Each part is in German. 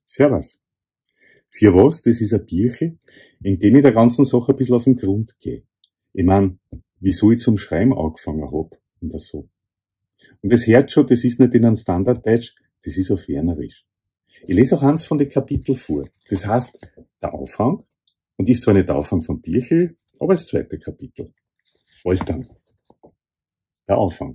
Servus. Für was? Das ist ein Bierchen, in dem ich der ganzen Sache ein bisschen auf den Grund gehe. Ich mein, wieso ich zum Schreiben angefangen hab und so. Und das hört schon, das ist nicht in einem Standarddeutsch, das ist auf Wienerisch. Ich lese auch eins von den Kapiteln vor. Das heißt, der Aufhang, und ist zwar nicht der Aufhang vom Bierchen, aber das zweite Kapitel. Alles dann. Der Aufhang.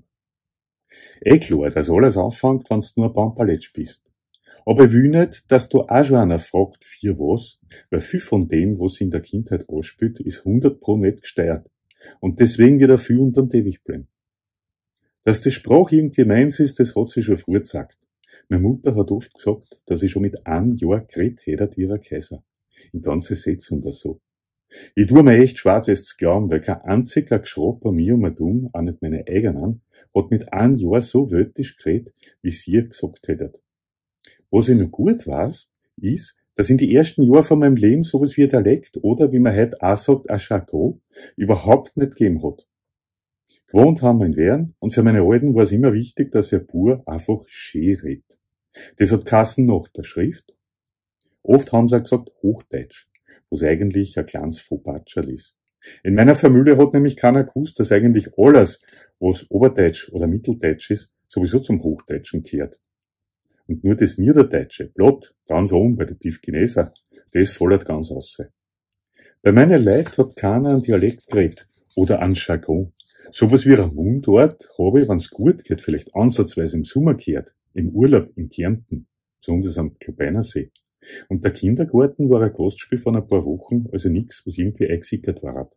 Klar, dass alles anfängt, wenn du nur ein Bamperletsch bist. Aber ich will nicht, dass du auch schon einer fragt, für was, weil viel von dem, was in der Kindheit anspielt, ist 100% nicht gesteuert. Und deswegen wird er viel unterm Teppich bleiben. Dass die Sprache irgendwie meins ist, das hat sie schon früh gesagt. Meine Mutter hat oft gesagt, dass ich schon mit einem Jahr geredet hätte wie ein Kaiser. In ganze Sätze und so. Ich tue mir echt schwarz, es zu glauben, weil kein einziger Geschrott bei mir um ein Dumm, auch nicht meine eigenen, hat mit einem Jahr so wörtlich geredet, wie sie gesagt hättet. Was ich noch gut weiß, ist, dass in die ersten Jahren von meinem Leben sowas wie ein Dialekt oder, wie man heute auch sagt, ein Jargon, überhaupt nicht gegeben hat. Gewohnt haben wir in Wern und für meine Alten war es immer wichtig, dass ein Bub einfach schön redet. Das hat geheißen nach der Schrift. Oft haben sie auch gesagt Hochdeutsch, was eigentlich ein kleines Fauxpatscherl ist. In meiner Familie hat nämlich keiner gewusst, dass eigentlich alles, was Oberdeutsch oder Mitteldeutsch ist, sowieso zum Hochdeutschen gehört. Und nur das Niederdeutsche, platt, ganz oben bei den Pifkineser, das fällt ganz aus. Bei meinen Leuten hat keiner einen Dialekt geredet oder einen Jargon. Sowas wie ein Mundart habe ich, wenn's gut geht, vielleicht ansatzweise im Sommer gehört, im Urlaub in Kärnten, besonders am Klubeinersee. Und der Kindergarten war ein Gastspiel von ein paar Wochen, also nix, was irgendwie eingesickert war.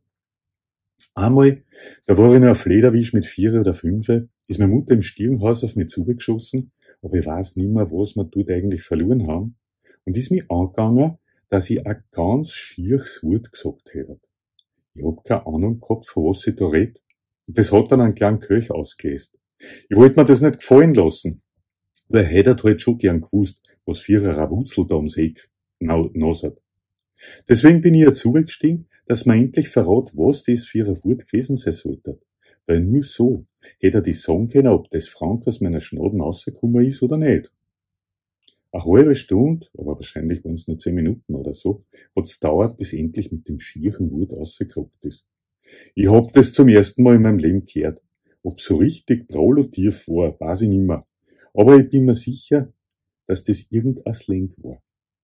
Einmal, da war ich noch ein Flederwisch mit 4 oder 5, ist meine Mutter im Stirnhaus auf mich zugeschossen, aber ich weiß nicht mehr, was wir dort eigentlich verloren haben, und ist mich angegangen, dass ich ein ganz schieres Wort gesagt hätte. Ich hab keine Ahnung gehabt, von was sie da redet, und das hat dann einen kleinen Köch ausgelöst. Ich wollte mir das nicht gefallen lassen, weil er hätte halt schon gern gewusst, was für eine Wutzel da ums Eck nasert. Deswegen bin ich ihr zugestiegen, dass man endlich verrat, was das für ein Wort gewesen sein sollte. Weil nur so hätte er die sagen können, ob das Frank aus meiner Schnaden rausgekommen ist oder nicht. Eine halbe Stunde, aber wahrscheinlich waren es nur 10 Minuten oder so, hat's gedauert, bis endlich mit dem schieren Wort rausgekrockt ist. Ich hab das zum ersten Mal in meinem Leben gehört. Ob so richtig prolutief war, weiß ich nicht mehr. Aber ich bin mir sicher, dass das irgendein Slang war.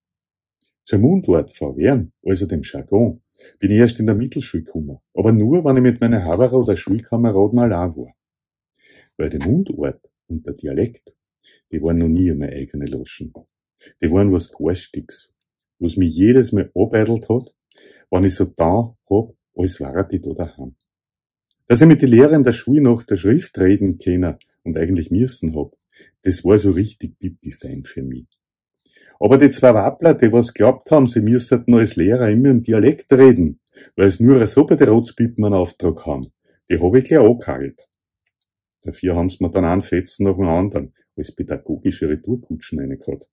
Zum Mundart von Wern, also dem Jargon, bin ich erst in der Mittelschule gekommen, aber nur, wenn ich mit meinen Haberer oder Schulkameraden allein war. Weil der Mundart und der Dialekt, die waren noch nie meine eigene Loschen. Die waren was Garstiges, was mich jedes Mal abeidelt hat, wenn ich so da hab, als wäre ich da daheim. Dass ich mit den Lehrern der Schule nach der Schrift reden können und eigentlich müssen hab, das war so richtig pipi-fein für mich. Aber die 2 Wappler, die was glaubt haben, sie müssten als Lehrer immer im Dialekt reden, weil es nur so bei den Rotspippen einen Auftrag haben, die hab ich gleich angehalt. Dafür haben sie mir dann einen Fetzen nach dem anderen, als pädagogische Retourkutschen reingehauen.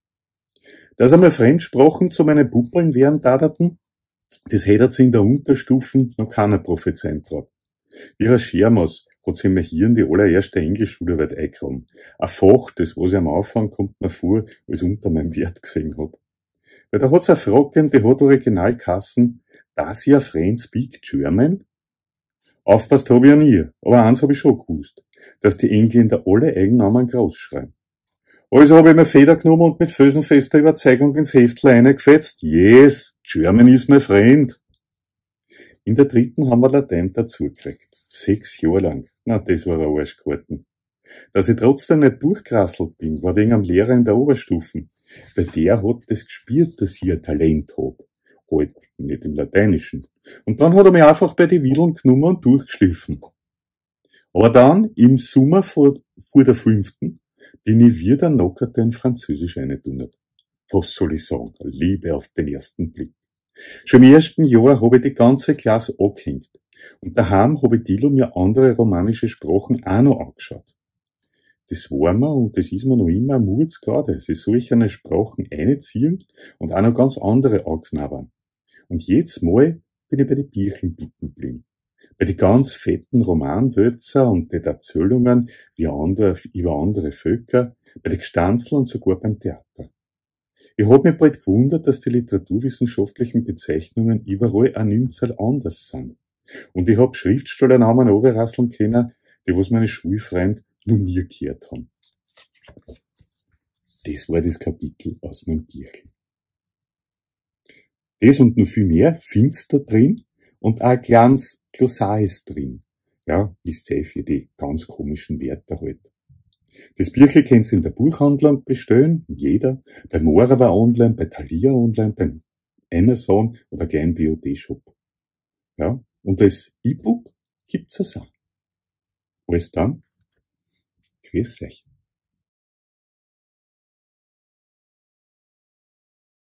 Dass einmal Fremdsprachen zu meinen Puppeln werden daderten, das hätte sie in der Unterstufen noch keiner prophezeien traut. Wie Herr Schermas hat sie mir hier in die allererste Englischschule weit eingegraben. Ein Fach, das was ich am Anfang kommt mir vor, als unter meinem Wert gesehen hab. Weil da hat's eine Frage gegeben, die hat original geheißen, does your friend speak German? Aufpasst hab ich ja nie, aber eins hab ich schon gewusst, dass die Engländer alle Eigennamen groß schreiben. Also hab ich mir Feder genommen und mit felsenfester Überzeugung ins Heftl reingefetzt, yes, German is my friend. In der 3. haben wir Latein dazu gekriegt. 6 Jahre lang. Na, das war ein Arschgarten. Dass ich trotzdem nicht durchgerasselt bin, war wegen am Lehrer in der Oberstufen. Weil der hat das gespürt, dass ich ein Talent hab. Halt nicht im Lateinischen. Und dann hat er mich einfach bei die Wiedeln genommen und durchgeschliffen. Aber dann, im Sommer vor der 5., bin ich wieder knockert in Französisch reingedonnert. Was soll ich sagen? Liebe auf den ersten Blick. Schon im ersten Jahr habe ich die ganze Klasse angehängt. Und daheim habe ich Dilo mir andere romanische Sprachen auch noch angeschaut. Das war mir, und das ist mir noch immer ein Murzgrade, sie solch eine Sprachen einziehen und auch noch ganz andere anknabbern. Und jedes Mal bin ich bei den Bierchen bitten geblieben. Bei die ganz fetten Romanwälzer und den Erzählungen über andere Völker, bei den Gestanzel und sogar beim Theater. Ich hab mich bald gewundert, dass die literaturwissenschaftlichen Bezeichnungen überall ein Nünzerl anders sind. Und ich hab Schriftstellernamen runterrasseln können, die was meine Schulfreunde noch nie gehört haben. Das war das Kapitel aus meinem Büchlein. Das und noch viel mehr findest du da drin und auch ein kleines Glossar ist drin. Ja, wisst ihr, für die ganz komischen Wörter halt. Das Büchlein kannst du in der Buchhandlung bestellen, jeder, bei Morawa online, bei Thalia online, beim Amazon oder gleich im BOD-Shop. Ja, und das E-Book gibt's es auch. Alles dann. Grüß euch.